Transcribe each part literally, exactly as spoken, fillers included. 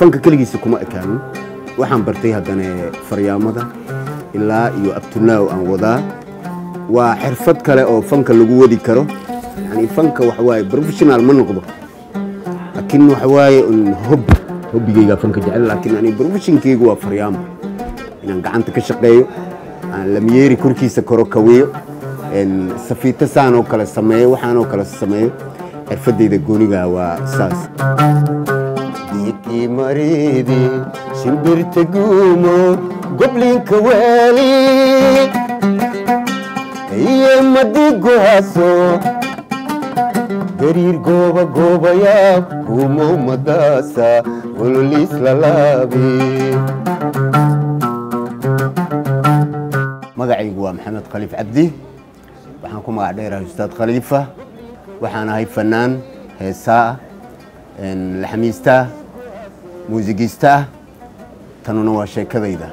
fanka kaligiisa kuma ekaan waxaan bartay haddana faryaamada ilaa iyo abtunaaw aan wadaa waa xirfad kale oo fanka lagu wadi karo yani fanka waxa waaye professional ma noqdo laakiin waxa waaye un hobby hobbigayga fanka jecel laakiin ani professionkaygu waa faryaamo inaan gacanta ka shaqeeyo aan lamiyeeri korkiisa koro kaweeyo en safiita saan oo kale sameeyo waxaan oo kale sameeyo xirfadayda gooniga waa saas مريدي شمبرت قومو قبلين كوالي هي مدي قواسو قرير قوبا قوبا يا قومو مداسا قولوا لي سلالابي مقعي قوى محمد خليف عبدي وحانكم قاعدين أستاذ خليفة وحانا هاي فنان هيساء الحميستا موسيقيستا تنونا waa sheekadayda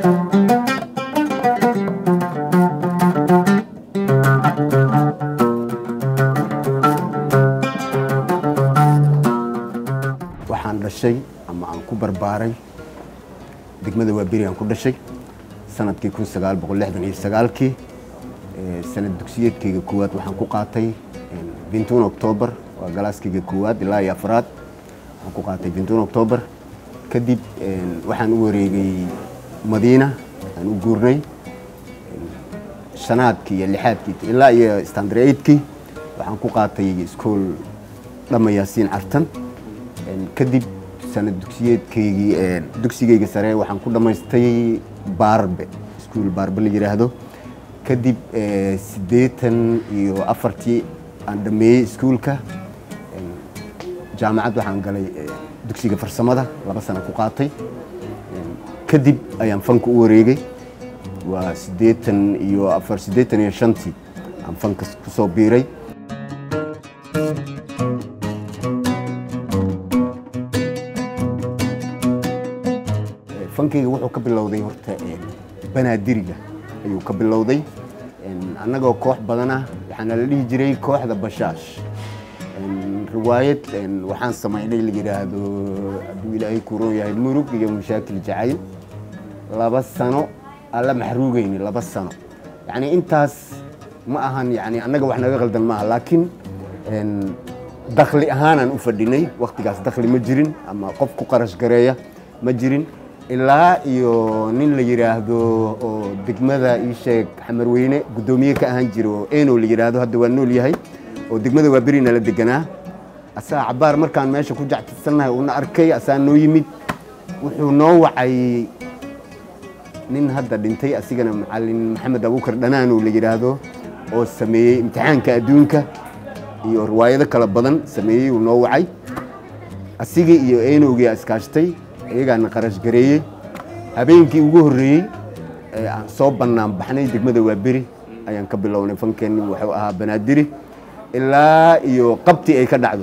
waxaan dhashay ama aan ku barbaaray degmada Waaberi aan ku dhashay sanadkii kun sagaal boqol lixdan iyo sagaal kii sanad dugsiyeedkayga koowaad waxaan ku qaatay vingt et un October waa galaaskayga koowaad ilaa iyo afraad waxaan ku qaatay vingt et un October kadib waxaan u wareegay Madiina aan u guurnay shanaadkii iyo lixaadkii ilaa iyo standard eight-kii waxaan ku qaatay iskool Dhama Yaasiin Cartan kadib sanad dugsiyeedkaygii dugsigayga sare waxaan ku dhamaystay Baarbe iskool Baarbe la yiraahdo kadib siddeetan iyo afartii aan dhameeyay iskoolka jaamacad waxaan galay dugsiga farsamada laba sano ku qaatay kadib ayaan fanka u wareegay waa siddeetan iyo afar siddeetan iyo shantii aan fanka ku soo biiray fankayga wuxuu ka bilowday horta banaadiriga ayuu ka bilowday annagoo koox badan ah waxaana la dhihi jiray kooxda Bashaash رواية وحان سمعيني اللي يراهدو أبو إلهي كورو ياهي مروك يا مشاكل جعيل لابس سنو ألا محروقيني لابس سنو يعني انتاس ما أهان يعني أنا وحنا غلطان معها لكن دخلي أهانا أفرديني وقت قاس دخلي مجرين أما قفكو قرش قرايا مجرين إلا يو نين اللي يراهدو دقمدا إيشيك حمرويني قدومية كأهان جيرو إينو اللي يراهدو هدو وانو اللي هاي ودقمدا وابرينا لدقناه أسا عبار مركان ماشي كوجعت السنة ونا أركي أسا نو يمد وحو نوعي نين هذا دنتي أسيقنا معلم محمد أبو بكر دنانو اللي جرادو أو سميه امتحان كأدونك يو رواية ذا كلا بدن سميه ونوعي أسيقي يو إينو جي أسكاشتي إيجا نقرش جريه هبينكي وجهري صوب بنام بحني دقمدا وابري أيان كبلون فنكن وحوها بنادري إلا يو قبتي أي كدعدو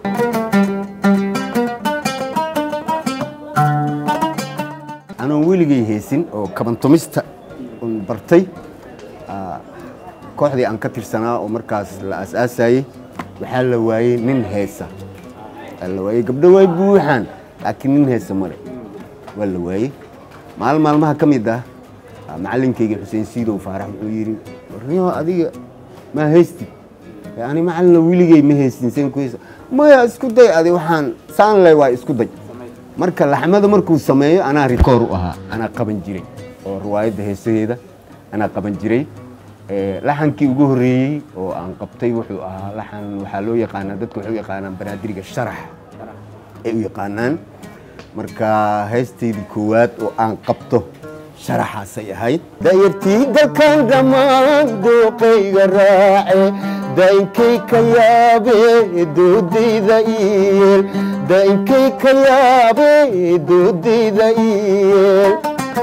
أنا ويلي هيسين أو كمان توميستا برتي كوحدي أن كتير سنة ومركز الأساسي وحال واي نين هيسا الواي قبل واي بوحان لكن نين هيسا مرة ولا واي مال مال ما كم يدا معلم كيجي حسين سيدو وفارح ويري ورنيو هذه ما هيستي يعني معلنا ويلي ما هيستين سين كويس ما اسكو داي هذه وحان سان لا واي اسكو داي marka laxmada markuu sameeyo ana record u ahaa ana qaban jiray oo riwaayada heesadeeda ana qaban jiray ee laxankii ugu horeeyay oo aan qabtay wuxuu ahaa laxan waxa loo yaqaan dadku wuxuu yaqaanaan banaadiriga sharax ee u yaqaanaan marka heesteedii koowaad oo aan qabto sharaxaas ay ahayd dayartii dalkan dhamaan dooqayga raace dainkay ka yaabe doodayda iyeel dainkay ka yaabe doodayda iyeel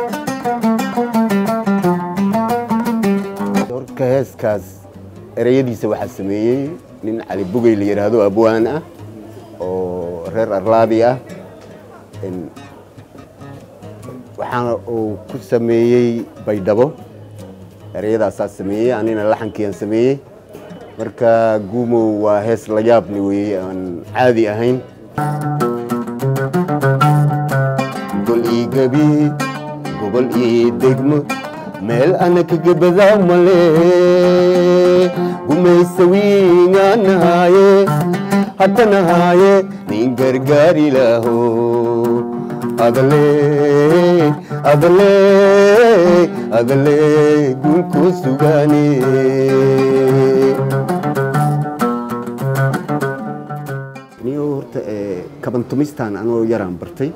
doorka heeskaas erayadiisa waxaa sameeyey nin cali bugay la yidhaahdo abwaan ah oo reer arlaabi ah waxaana uu ku sameeyey baydhabo erayadaasaa sameeyey anina laxankiiaan sameeyey marka guumow waa hees la yaab leh weeye aan caadi ahayn gabi gobol iyo degmo meel anaka gabada male gumaysawiinaanahaye haddanahaye nin gargaari laho adale adale adale gulku sugaane niyo horta kabantumistaan anoo yaraan bartay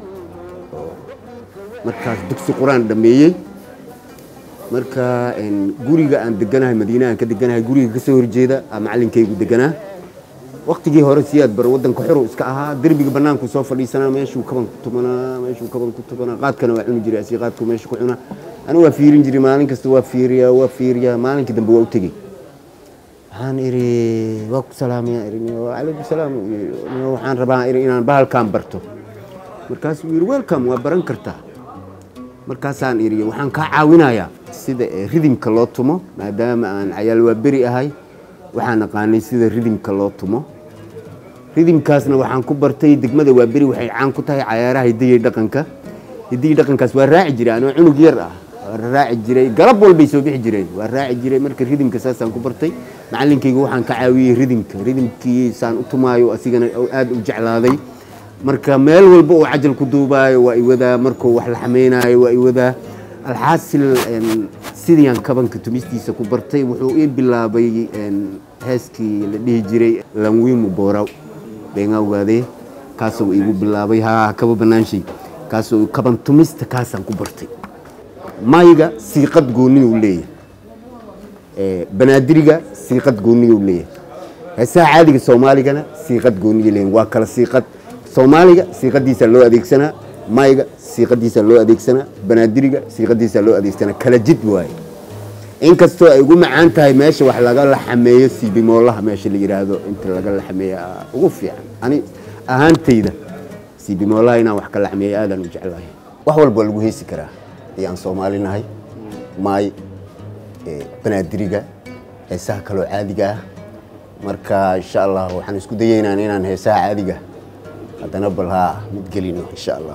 markaas dugsi quraan dhameeyey marka guriga aan deganahay madiina aan ka deganahay guriga ka soo horjeeda macallinkaygu deganaa waqtigii hore siyaad bar wadanka xuru iska ahaa derbiga banaanku soo fadhiisanaa meeshuu kaban ku tumanaa meeshuu kaban ku tumanaa qaadkana waa cuni jiray asii qaadku meesha ku cunaa ana waa fiirin jiray maalin kasta waa fiiriyaa waa fiiriyaa maalinkii dambe waa u tegey waxaan iri waa ku salaamaya iri wacalaykum salaam waxaan rabaa iri inaan bahalkaan barto markaasuu yiri welcome waa baran kartaa markaasaan iri waxaan kaa caawinayaa sida ridimka loo tumo maadaama aan cayaal waa beri ahay waxaan aqaanay sida ridimka loo tumo ridimkaasna waxaan ku bartay degmada waa beri waxay caan ku tahay cayaaraha hidiyo dhaqanka hidiyo dhaqankaas waa raaci jiray anoo cunug yar ah waa raaci jiray galab walbay soo bixi jireen waa raaci jiray marka ridimka saasaan ku bartay macallinkaygu waxaan ka caawiyey ridimka ridimkiisaan u tumaayo asigana aad u jeclaaday marka meel walba oo cajal ku duubaayo waa i wadaa markuu wax la xameynayo waa i wadaa alxaasil sidiyaan kabanka tumistiisa ku bartay wuxuu ii bilaabay heeskii la dhihi jiray lanwimu booraw been awgaadee kaasoo igu bilaabay haa kaba banaanshay kaasoo kaban tumista kaasaan ku bartay mayga siiqad gooni uu leeyahay banaadiriga siiqad gooni uu leeyahay heesaha caadiga soomaaligana siiqad gooni leeyahay waa kala siiqad soomaaliga siiqadiisa loo adeegsanaa mayga siiqadiisa loo adeegsanaa banaadiriga siiqadiisa loo adeegsanaa kala jid waaye inkastoo ay ugu macaan tahay meesha wax laga laxameeyo siibimoolaha meesha la yiraahdo inta laga laxameeyo ugu fiican ani ahaantayda siibimoolaha inaan wax ka laxameeyo aad aan u jeclahay wax walba lagu heesi karaa ayaan Soomaalinahay may banaadiriga heesaha kale caadiga ah marka insha Allah waxaan isku dayeynaa inaan heesaha caadiga haddana balha mid gelino insha Allah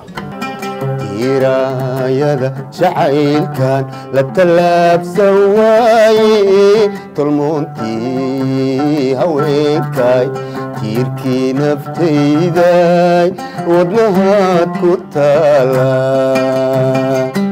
إيرايا شعيلكان لتلاب سواي تلمونتي هوينكاي تيركي نفتيداي ودنهات كتالا